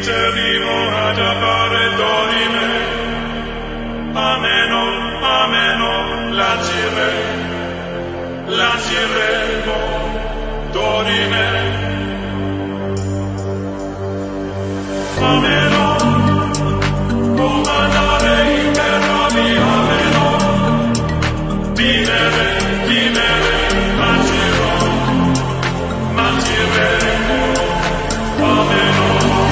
intervivo ad appare dorime. Ameno, ameno, lanciremo, dorime. Ameno, comandare interrovi, ameno, dimere, lanciremo, ameno.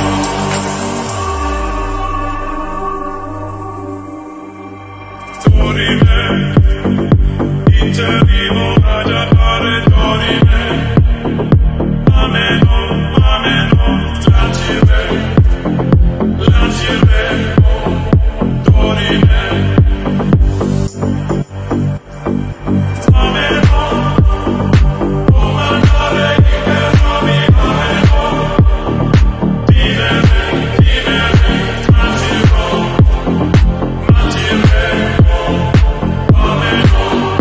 Dorime, intervivo ad appare dorime. Ameno, ameno, lanciremo, dorime. Ameno, comandare interrovi, ameno, dimere, lanciremo, ameno.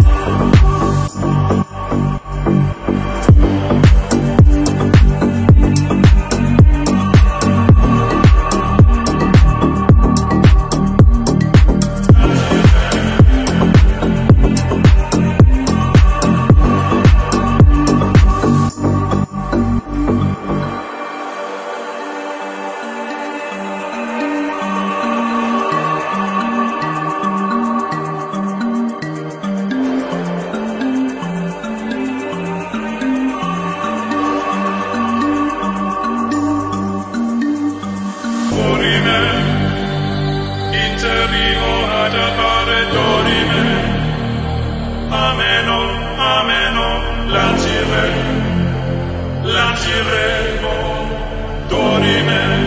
Intervivo ad appare dorime. Ameno, ameno, lanciremo, dorime.